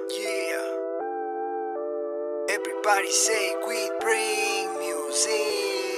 Yeah. Everybody say we bring music.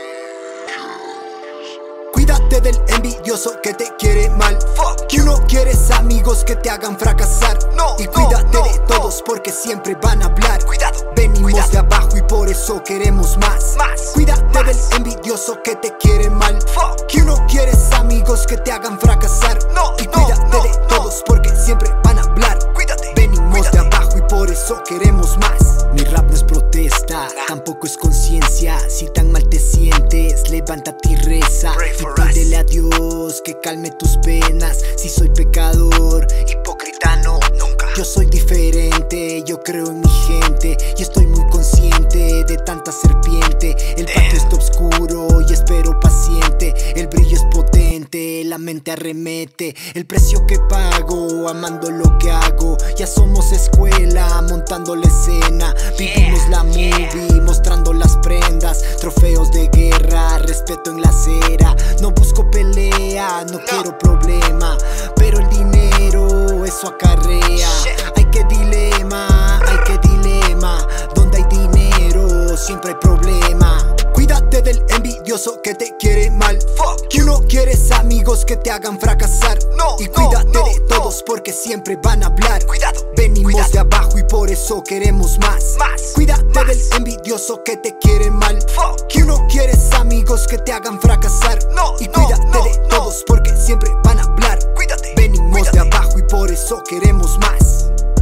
Cuídate del envidioso que te quiere mal. Fuck Tú no quieres amigos que te hagan fracasar. No, y cuídate no, de no. todos porque siempre van a hablar. Cuidado, Venimos cuidado. de abajo y por eso queremos más. Cuídate más. del envidioso que te quiere mal. Fuck Tú no quieres amigos que te hagan fracasar. No, y no, cuídate no, de no. todos porque siempre van a hablar. Cuídate, Venimos cuídate. de abajo y por eso queremos más. Mi rap no es protesta, tampoco es conciencia. Si tan mal te sientes, levántate y reza. Pray Y for pídele a Dios que calme tus penas. Si soy pecador, Hipócrita no, nunca. yo soy diferente, yo creo en mi gente y estoy muy consciente de tanta serpiente. El patio está oscuro y espero paciente. El brillo es potente, la mente arremete. El precio que pago, amando lo que hago. Ya somos escuela, montando la escena. Vivimos la movie, mostrando las prendas. Trofeos de guerra, respeto en la acera. No busco pelea, no quiero problema, pero el dinero eso acarrea. Hay que dilema, donde hay dinero siempre hay problema. Cuídate del envidioso que te quiere mal. Fuck Tú no quieres amigos que te hagan fracasar. No, y cuídate no, de no. todos porque siempre van a hablar. Cuidado, Venimos cuidado. de abajo y por eso queremos más. Cuídate más. del envidioso que te quiere mal. Fuck Tú no quieres amigos que te hagan fracasar. No, y no, cuídate no, de no. todos porque siempre van a hablar. Cuídate, Venimos cuídate. de abajo y por eso queremos más.